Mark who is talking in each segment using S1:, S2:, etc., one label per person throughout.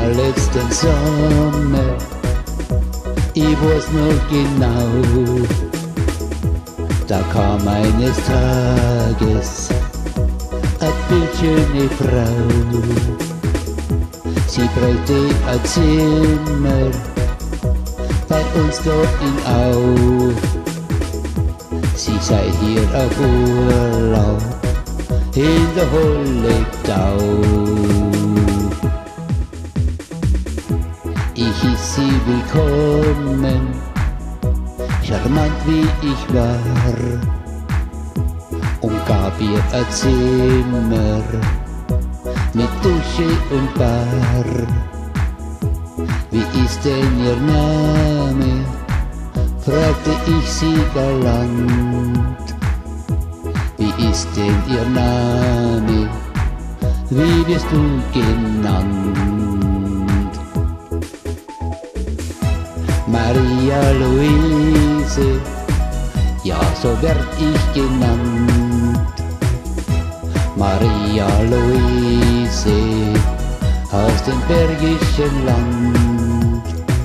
S1: war letzten Sommer, ich weiß noch genau, da kam eines Tages eine bildschöne Frau. Sie brauchte ein Zimmer bei uns dort in Au. Sie sei hier auf Urlaub in der Holledau. Ich hieß sie willkommen, charmant wie ich war, und gab ihr ein Zimmer mit Dusche und Bar. Wie ist denn ihr Name? Fragte ich sie galant. Wie ist denn ihr Name? Wie wirst du genannt? Maria Luise, ja, so werd ich genannt. Maria Luise aus dem Bergischen Land.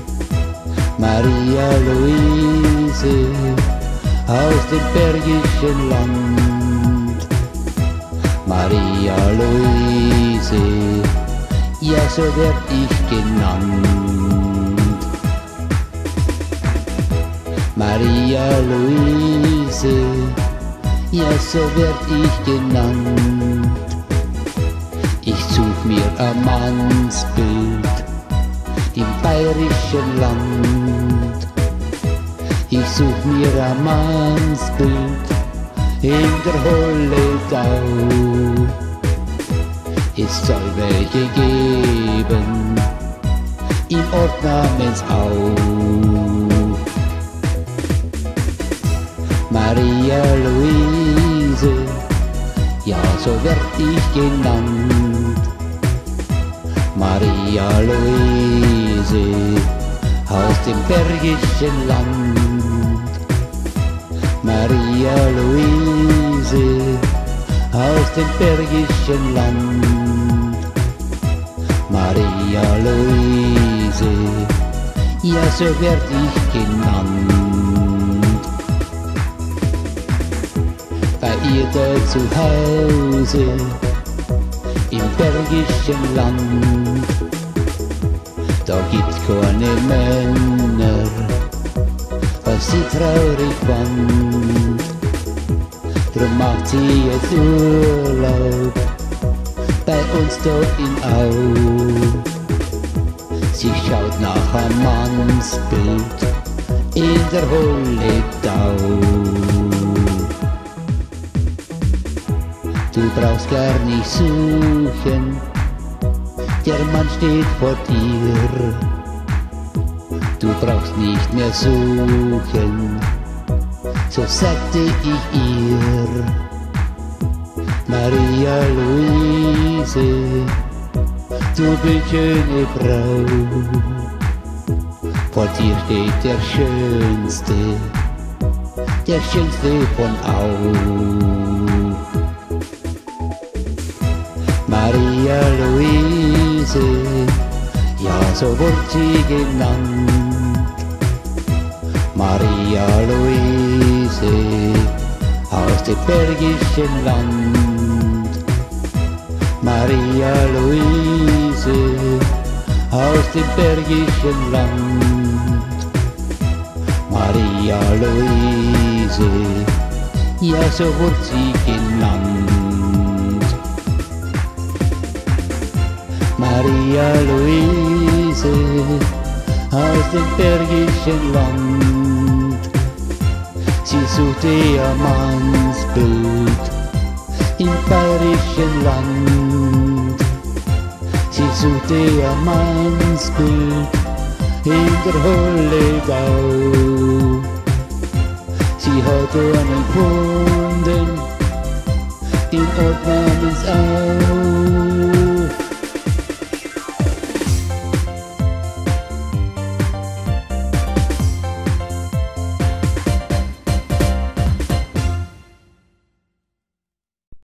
S1: Maria Luise aus dem Bergischen Land. Maria Luise, ja, so werd ich genannt. Maria Luise, ja, so werd ich genannt. Ich such mir ein Mannsbild im bayerischen Land. Ich such mir ein Mannsbild in der Holledau. Es soll welche geben im Ort namens Au. Maria Luise, ja, so werd ich genannt. Maria Luise aus dem Bergischen Land. Maria Luise aus dem Bergischen Land. Maria Luise, ja, so werd ich genannt. Bei ihr dort zu Hause im Bergischen Land, da gibt's keine Männer, was sie traurig fand. Drum macht sie jetzt Urlaub bei uns dort in Au. Sie schaut nach einem Mannsbild in der Holledau. Du brauchst gar nicht suchen, der Mann steht vor dir. Du brauchst nicht mehr suchen, so sagte ich ihr. Maria Luise, du bildschöne Frau, vor dir steht der Schönste von Au. Maria Luise, ja, so wird sie genannt. Maria Luise aus dem Bergischen Land. Maria Luise aus dem Bergischen Land. Maria Luise, ja, so wird sie genannt. Maria Luise aus dem Bergischen Land. Sie suchte ihr Mannsbild im bayerischen Land. Sie suchte ihr Mannsbild in der Holledau. Sie hat einen gefunden im Ort namens Au.